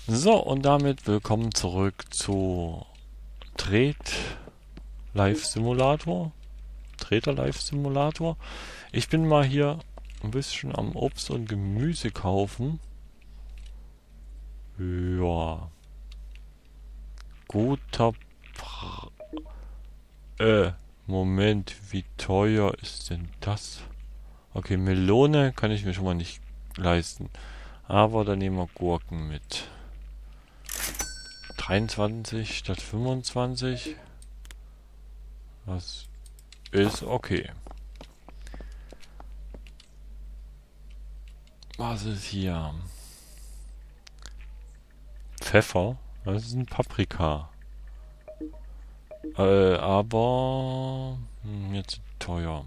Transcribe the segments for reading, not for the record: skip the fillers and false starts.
So, und damit willkommen zurück zu Tret Live Simulator. Treter Live Simulator. Ich bin mal hier ein bisschen am Obst und Gemüse kaufen. Ja. Guter Pre Moment, wie teuer ist denn das? Okay, Melone kann ich mir schon mal nicht leisten. Aber dann nehmen wir Gurken mit. 23 statt 25. Das ist okay. Was ist hier? Pfeffer? Das ist ein Paprika. Aber jetzt teuer.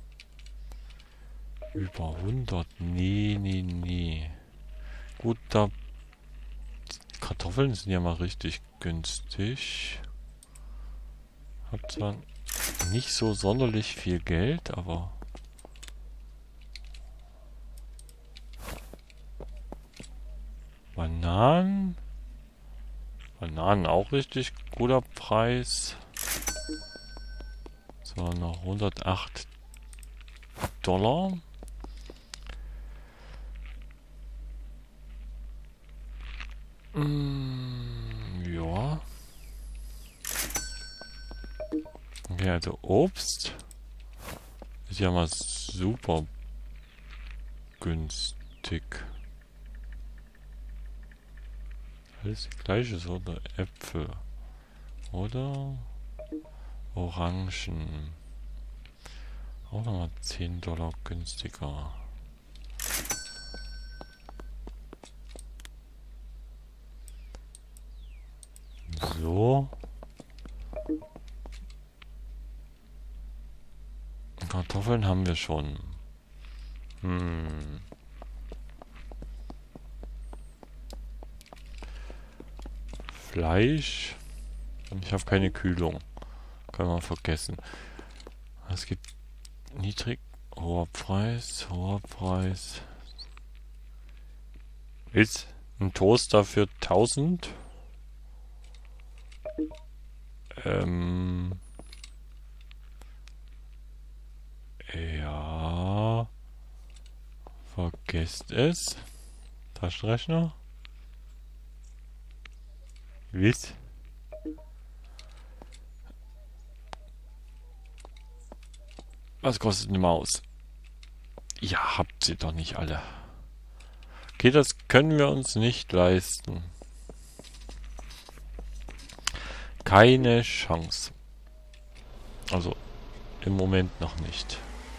Über 100? Nee, nee, nee. Gut, da Kartoffeln sind ja mal richtig günstig. Hab zwar nicht so sonderlich viel Geld, aber Bananen? Bananen auch richtig guter Preis. So, noch 108 Dollar. Ja. Okay, also Obst ist ja mal super günstig. Alles gleiches, oder? Äpfel. Oder Orangen. Auch nochmal 10 Dollar günstiger. So. Kartoffeln haben wir schon. Fleisch. Ich habe keine Kühlung. Kann man vergessen. Es gibt niedrig, hoher Preis, hoher Preis. Ist ein Toaster für 1000? Ja. Vergesst es. Taschenrechner? Wisst? Was kostet eine Maus? Ja, habt ihr doch nicht alle. Okay, das können wir uns nicht leisten. Keine Chance. Also, im Moment noch nicht.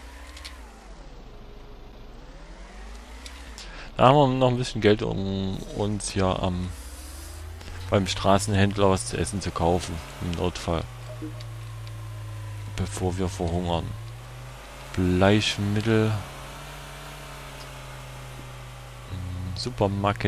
Da haben wir noch ein bisschen Geld, um uns ja beim Straßenhändler was zu essen zu kaufen. Im Notfall. Bevor wir verhungern. Bleichmittel. Supermarket.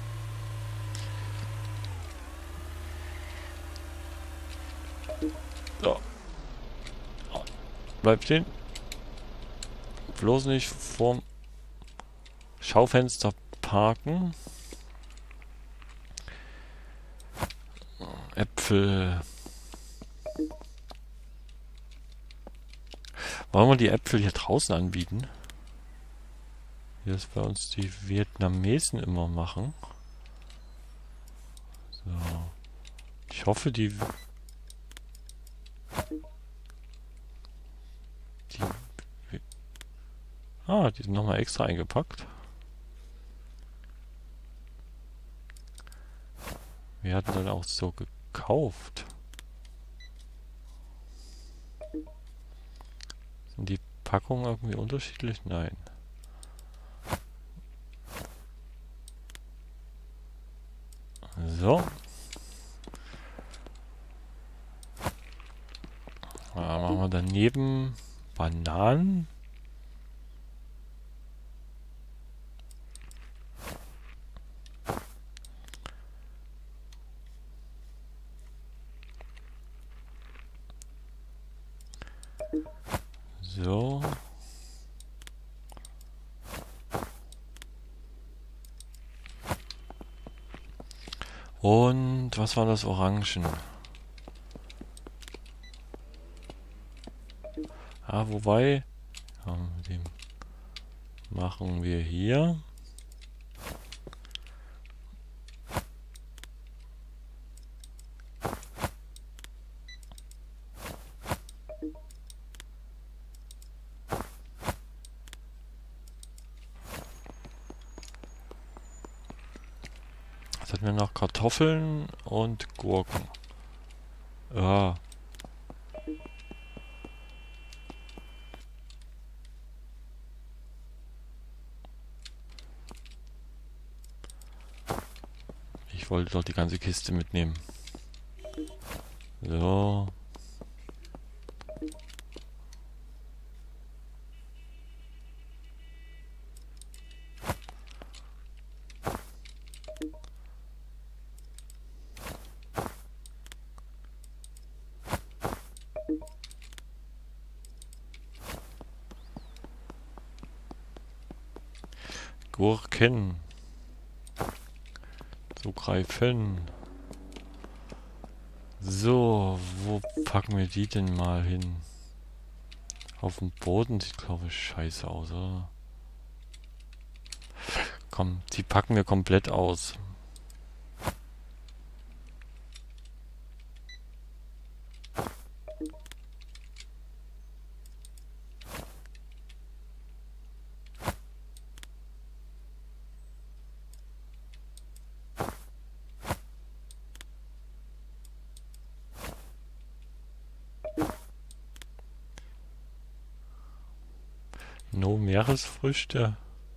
So. Bleib stehen. Bloß nicht vorm Schaufenster parken. Äpfel. Wollen wir die Äpfel hier draußen anbieten? Wie das bei uns die Vietnamesen immer machen. So. Ich hoffe, die die sind nochmal extra eingepackt. Wir hatten dann auch so gekauft. Sind die Packungen irgendwie unterschiedlich? Nein. So. Da machen wir daneben Bananen. So. Und was war das Orangen? Ah, wobei, ja, mit dem machen wir hier. Jetzt hatten wir noch Kartoffeln und Gurken. Ja. Ich wollte doch die ganze Kiste mitnehmen. So. Gurken. Zugreifen. So, wo packen wir die denn mal hin? Auf dem Boden sieht, glaube ich, scheiße aus, oder? Komm, die packen wir komplett aus. No Meeresfrüchte.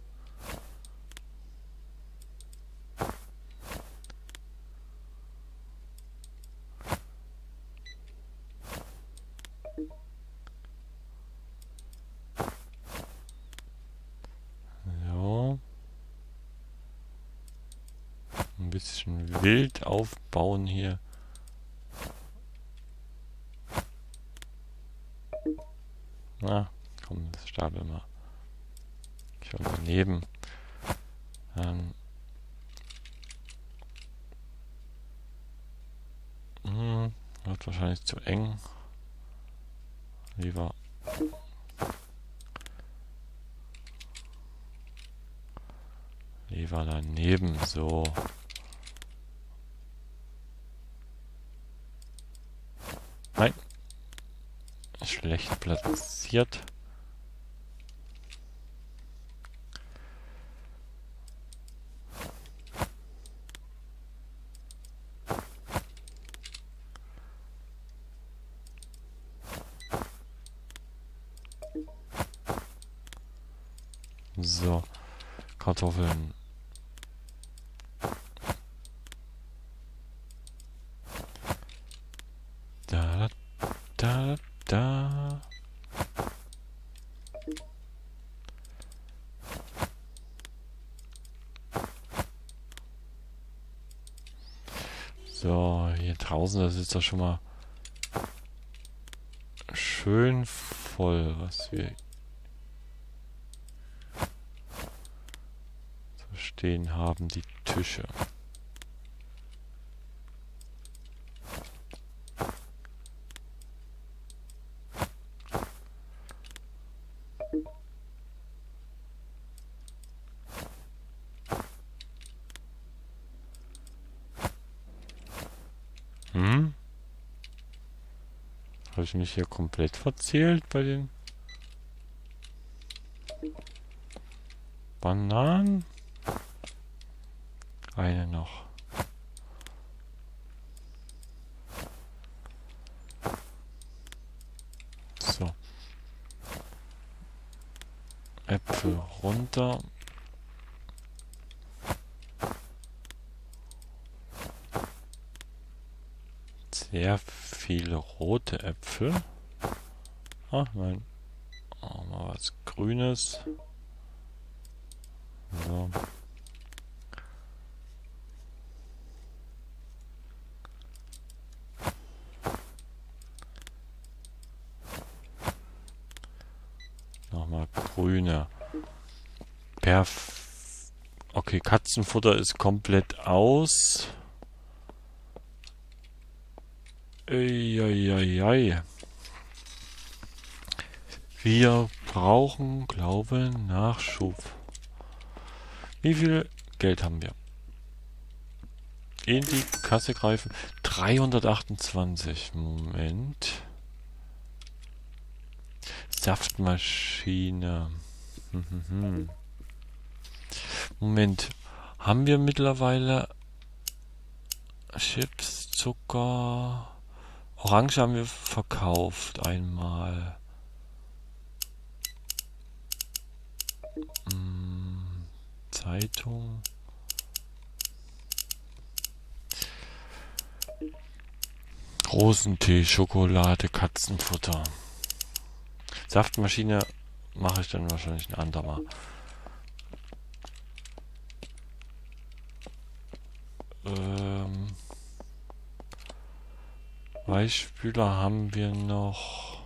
Ja. Ein bisschen wild aufbauen hier. Na, komm, das stapeln wir. Schon daneben. Wird wahrscheinlich zu eng. Lieber daneben, so. Nein. Schlecht platziert. So. Kartoffeln. Da, da, da. So, hier draußen, das ist doch schon mal schön voll, was wir so stehen haben, die Tische. Habe ich mich hier komplett verzählt bei den Bananen? Eine noch. So. Äpfel runter. Sehr viele rote Äpfel. Ah, nein. Oh, mal was Grünes. So. Nochmal grüne. Okay, Katzenfutter ist komplett aus. Eieiei. Wir brauchen, glaube ich, Nachschub. Wie viel Geld haben wir? In die Kasse greifen. 328. Moment. Saftmaschine. Moment. Haben wir mittlerweile Chips, Zucker... Orange haben wir verkauft einmal. Zeitung. Rosentee, Schokolade, Katzenfutter. Saftmaschine mache ich dann wahrscheinlich ein andermal. Weichspüler haben wir noch.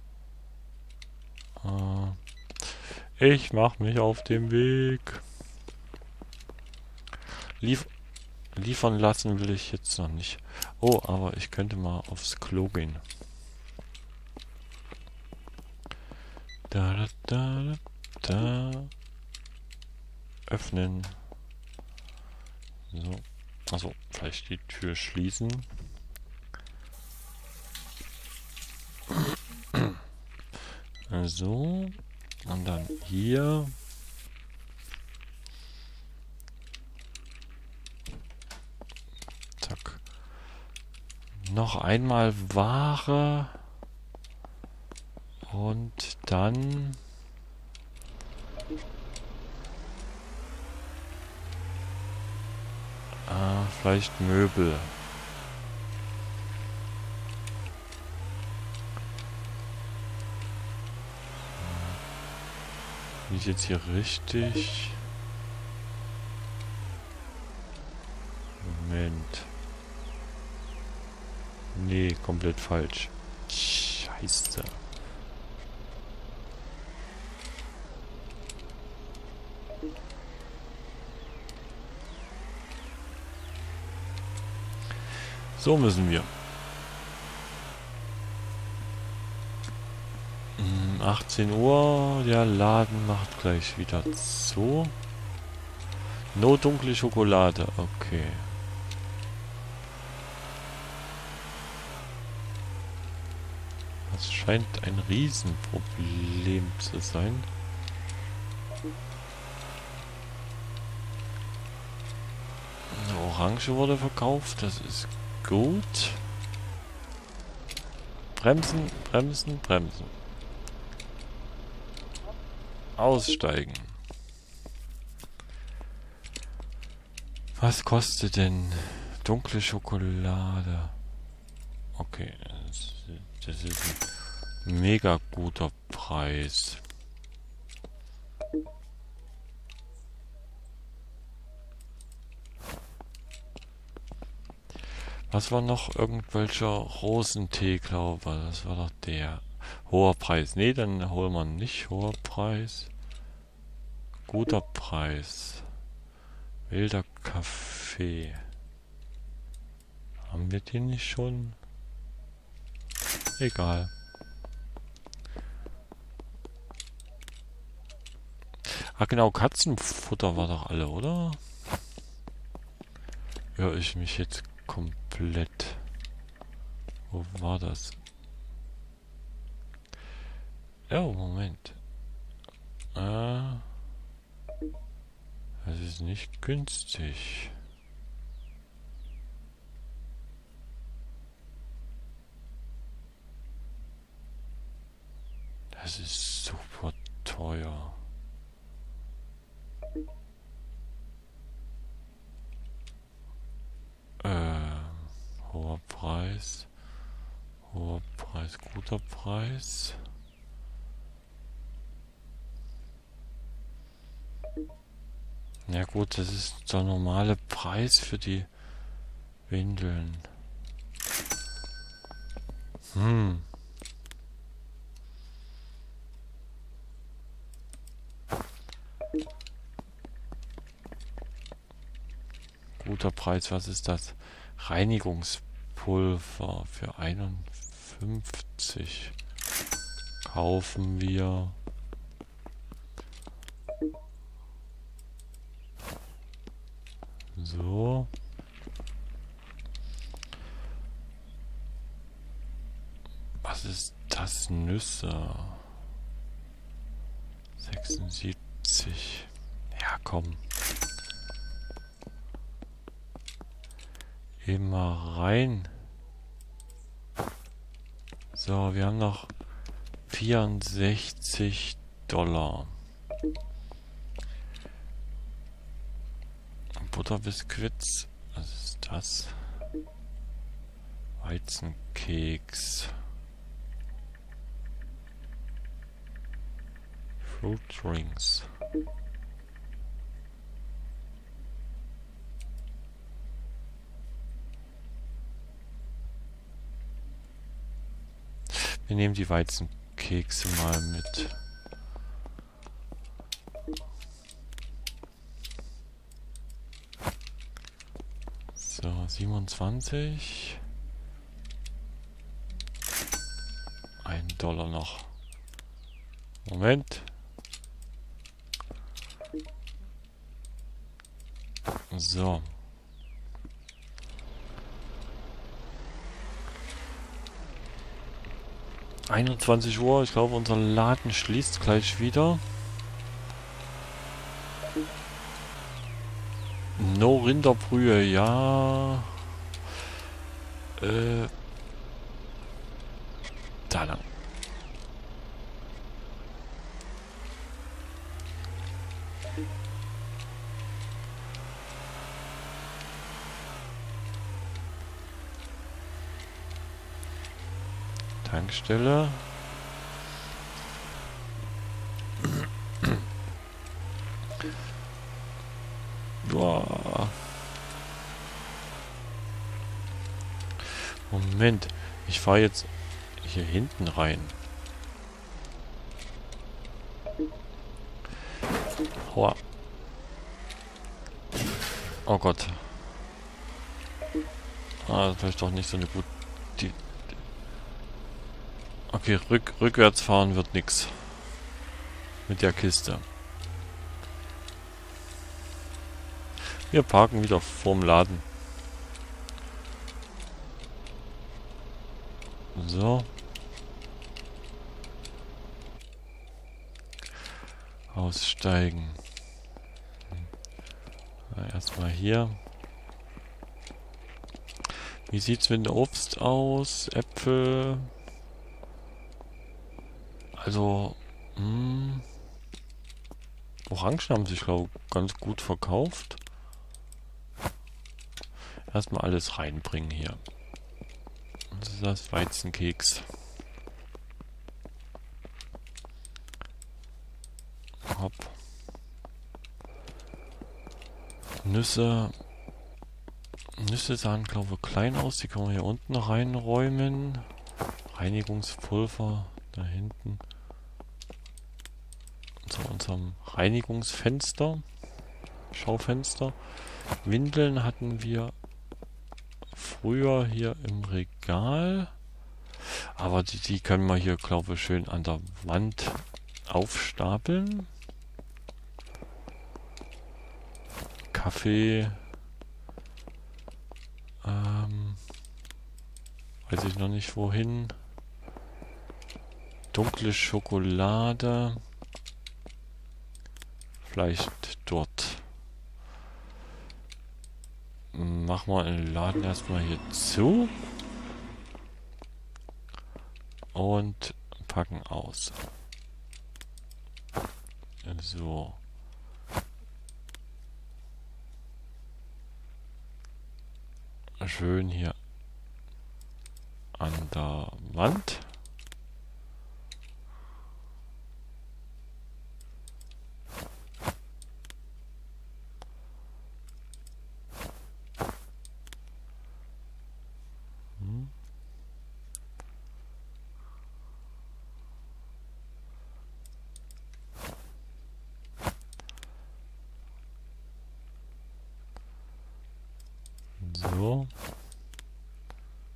Ich mache mich auf den Weg. Liefern lassen will ich jetzt noch nicht. Oh, aber ich könnte mal aufs Klo gehen. Da. Öffnen. So. Also vielleicht die Tür schließen. So. Und dann hier. Zack. Noch einmal Ware. Und dann... vielleicht Möbel. Bin ich jetzt hier richtig? Moment. Nee, komplett falsch. Scheiße. So müssen wir. 18 Uhr, der Laden macht gleich wieder zu. No dunkle Schokolade, okay. Das scheint ein Riesenproblem zu sein. Eine Orange wurde verkauft, das ist gut. Bremsen, bremsen, bremsen. Aussteigen. Was kostet denn dunkle Schokolade? Okay, das ist ein mega guter Preis. Was war noch? Irgendwelcher Rosentee, glaube ich. Das war doch der. Hoher Preis. Nee, dann holen wir nicht. Hoher Preis. Guter Preis. Wilder Kaffee. Haben wir den nicht schon? Egal. Ah genau, Katzenfutter war doch alle, oder? Höre ich mich jetzt komplett. Wo war das? Oh, Moment. Das ist nicht günstig. Das ist super teuer. Hoher Preis. Hoher Preis, guter Preis. Ja gut, das ist der normale Preis für die Windeln. Guter Preis, was ist das? Reinigungsmittel. Pulver für 51 kaufen wir. So. Was ist das? Nüsse. 76. Ja, komm. Immer rein. So, wir haben noch 64 $. Butterbiskuits. Was ist das? Weizenkeks. Fruit Drinks. Wir nehmen die Weizenkekse mal mit. So, 27. $1 noch. Moment. So. Uhr. Ich glaube, unser Laden schließt gleich wieder. No Rinderbrühe, ja. Da lang. Tankstelle. Boah. Moment, ich fahre jetzt hier hinten rein. Aua. Oh Gott. Ah, das ist doch nicht so eine gute... Okay, rückwärts fahren wird nix. Mit der Kiste. Wir parken wieder vorm Laden. So. Aussteigen. Erstmal hier. Wie sieht's mit dem Obst aus? Äpfel. Also, Orangen haben sich, glaube ich, ganz gut verkauft. Erstmal alles reinbringen hier. Das ist das Weizenkeks. Hopp. Nüsse. Nüsse sahen, glaube ich, klein aus. Die können wir hier unten reinräumen. Reinigungspulver da hinten. Zu unserem Reinigungsfenster. Schaufenster. Windeln hatten wir früher hier im Regal. Aber die können wir hier, glaube ich, schön an der Wand aufstapeln. Kaffee. Weiß ich noch nicht wohin. Dunkle Schokolade. Vielleicht dort. Machen wir den Laden erstmal hier zu. Und packen aus. So. Schön hier an der Wand. So.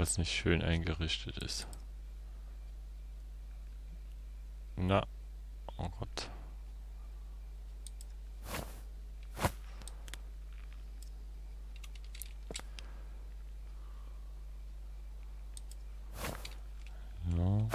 das nicht schön eingerichtet ist. Na, oh Gott. Ja.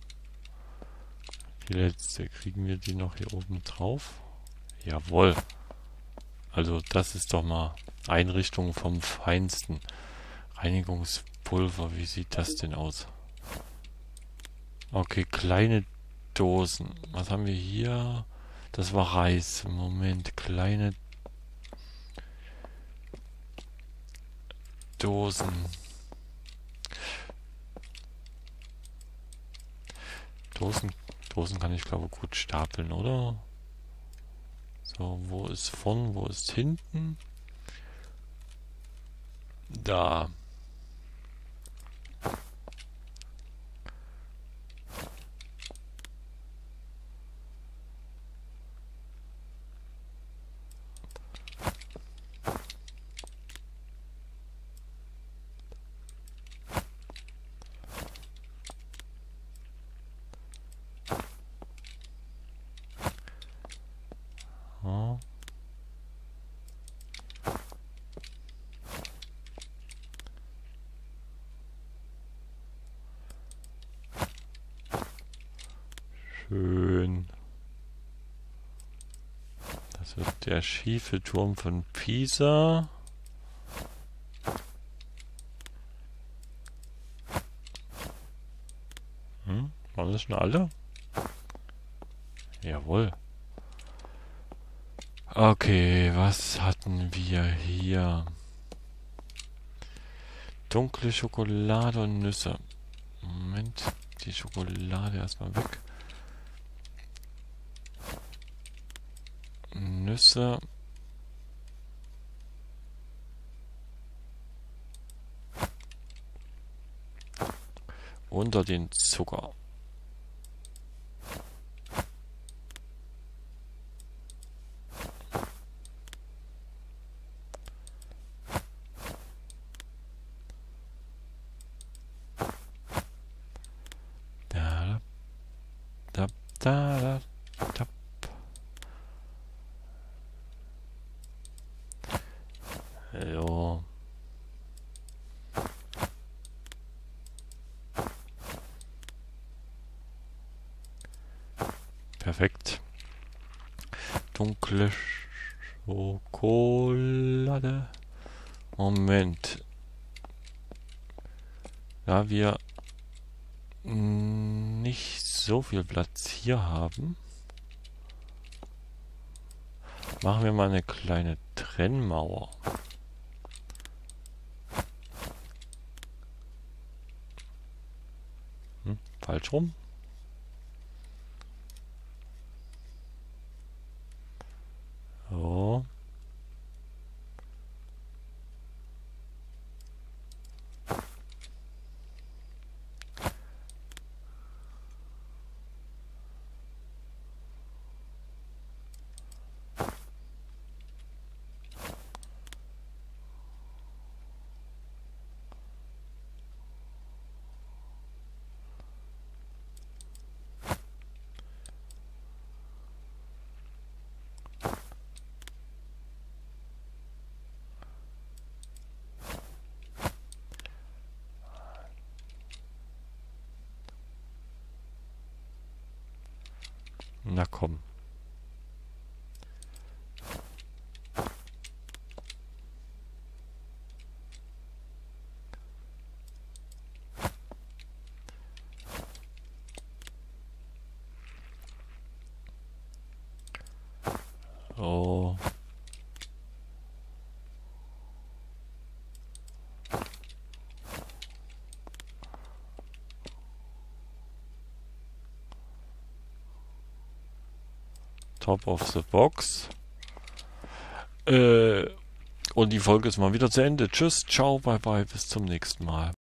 Die letzte, kriegen wir die noch hier oben drauf? Jawohl. Also das ist doch mal Einrichtung vom Feinsten. Reinigungspulver, wie sieht das denn aus? Okay, kleine Dosen. Was haben wir hier? Das war Reis. Moment, kleine Dosen. Dosen kann ich glaube gut stapeln, oder? So, wo ist vorn, wo ist hinten? Da. Ja. Schön. Das wird der schiefe Turm von Pisa. Waren das schon alle? Jawohl. Okay, was hatten wir hier? Dunkle Schokolade und Nüsse. Moment, die Schokolade erstmal weg. Nüsse. Unter den Zucker. Da, da, da, da, da. Jo. Perfekt. Dunkle Schokolade. Moment. Da wir nicht so viel Platz hier haben, machen wir mal eine kleine Trennmauer. Falsch rum. So. Na komm. Oh. Top of the Box. Und die Folge ist mal wieder zu Ende. Tschüss, ciao, bye bye, bis zum nächsten Mal.